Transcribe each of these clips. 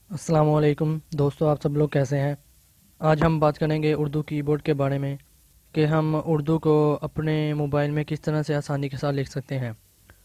السلام علیکم دوستو، آپ سب لوگ کیسے ہیں؟ آج ہم بات کریں گے اردو کی بورڈ کے بارے میں کہ ہم اردو کو اپنے موبائل میں کس طرح سے آسانی کے ساتھ لکھ سکتے ہیں۔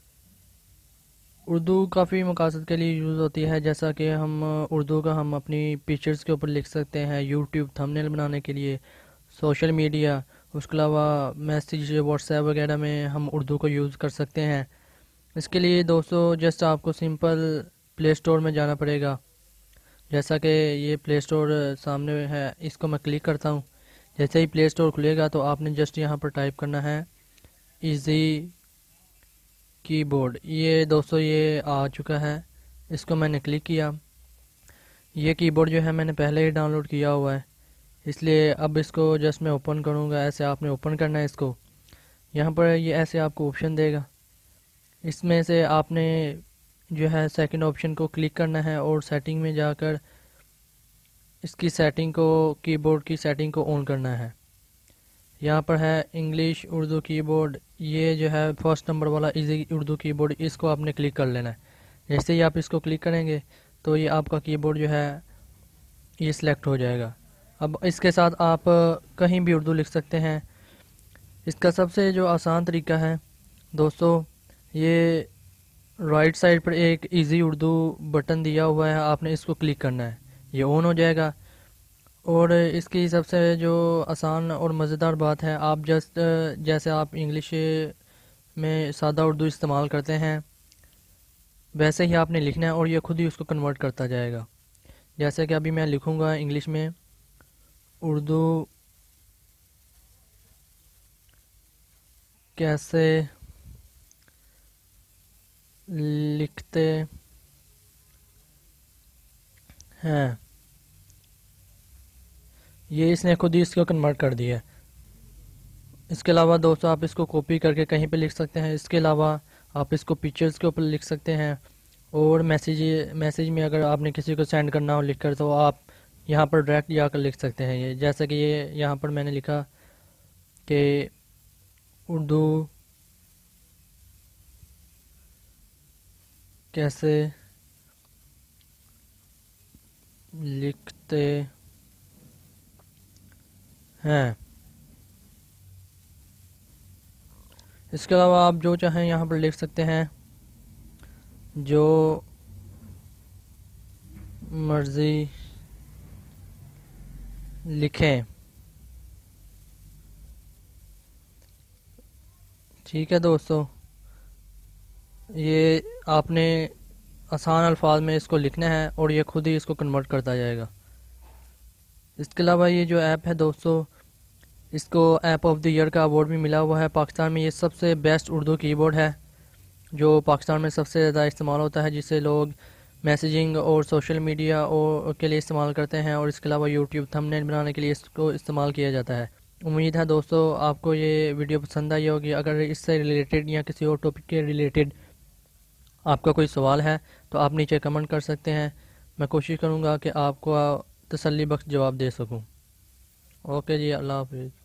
اردو کافی مقاصد کے لیے یوز ہوتی ہے، جیسا کہ اردو کا ہم اپنی پکچرز کے اوپر لکھ سکتے ہیں، یوٹیوب تھمبنیل بنانے کے لیے، سوشل میڈیا، اس کے علاوہ میسیج واٹس ایپ وغیرہ میں ہم اردو کو یوز کر سکتے ہیں۔ اس کے لیے دوستو جسٹ آپ کو سمپل پلے اسٹور میں جانا پڑے گا۔ جیسا کہ یہ پلے اسٹور سامنے ہے، اس کو میں کلک کرتا ہوں۔ جیسے ہی پلے اسٹور کھلے گا تو آپ نے جسٹ یہاں پر ٹائپ کرنا ہے ایزی کی بورڈ۔ یہ دوستو یہ آ چکا ہے، اس کو میں نے کلک کیا۔ یہ کی بورڈ جو ہے میں نے پہلے ہی ڈاؤن لوڈ کیا ہوا ہے، اس لیے اب اس کو جسٹ میں اوپن کروں گا۔ ایسے آپ نے اوپن کرنا ہے اس کو۔ یہاں پر یہ ایسے آپ کو آپشن دے گا، اس میں سے آپ نے جو ہے سیکنڈ آپشن کو کلک کرنا ہے اور سیٹنگ میں جا کر اس کی سیٹنگ کو، کی بورڈ کی سیٹنگ کو آن کرنا ہے۔ یہاں پر ہے انگلش اردو کی بورڈ، یہ جو ہے فرسٹ نمبر والا ایزی اردو کی بورڈ، اس کو آپ نے کلک کر لینا ہے۔ جیسے ہی آپ اس کو کلک کریں گے تو یہ آپ کا کی بورڈ جو ہے یہ سلیکٹ ہو جائے گا۔ اب اس کے ساتھ آپ کہیں بھی اردو لکھ سکتے ہیں۔ اس کا سب سے جو آسان طریقہ ہے دوستو، یہ رائٹ سائڈ پر ایک ایزی اردو بٹن دیا ہوا ہے، آپ نے اس کو کلک کرنا ہے، یہ آن ہو جائے گا۔ اور اس کی سب سے جو آسان اور مزیدار بات ہے، آپ جسٹ جیسے آپ انگلش میں سادہ اردو استعمال کرتے ہیں ویسے ہی آپ نے لکھنا ہے اور یہ خود ہی اس کو کنورٹ کرتا جائے گا۔ جیسے کہ ابھی میں لکھوں گا انگلش میں اردو کیسے لکھتے ہیں، یہ اس نے خود ہی اس کو کنورٹ کر دیا ہے۔ اس کے علاوہ دوستو آپ اس کو کاپی کر کے کہیں پہ لکھ سکتے ہیں۔ اس کے علاوہ آپ اس کو پکچرز کے اوپر لکھ سکتے ہیں، اور میسیج میں اگر آپ نے کسی کو سینڈ کرنا ہو لکھ کر تو آپ یہاں پر ڈائریکٹ جا کر لکھ سکتے ہیں۔ یہ جیسا کہ یہ یہاں پر میں نے لکھا کہ اردو کیسے لکھتے ہیں۔ اس کے علاوہ آپ جو چاہیں یہاں پر لکھ سکتے ہیں، جو مرضی لکھیں۔ ٹھیک ہے دوستو، یہ آپ نے آسان الفاظ میں اس کو لکھنا ہے اور یہ خود ہی اس کو کنورٹ کرتا جائے گا۔ اس کے علاوہ یہ جو ایپ ہے دوستو، اس کو ایپ آف دی ایئر کا ایوارڈ بھی ملا ہوا ہے۔ پاکستان میں یہ سب سے بیسٹ اردو کی بورڈ ہے جو پاکستان میں سب سے زیادہ استعمال ہوتا ہے، جسے لوگ میسیجنگ اور سوشل میڈیا کے لیے استعمال کرتے ہیں، اور اس کے علاوہ یوٹیوب تھمبنیل بنانے کے لیے اس کو استعمال کیا جاتا ہے۔ امید ہے دوستو آپ کو یہ ویڈیو پسند آئی ہوگی۔ اگر اس سے ریلیٹڈ یا کسی اور ٹاپک کے ریلیٹڈ آپ کا کوئی سوال ہے تو آپ نیچے کمنٹ کر سکتے ہیں، میں کوشش کروں گا کہ آپ کو تسلی بخش جواب دے سکوں۔ اوکے جی، اللہ حافظ۔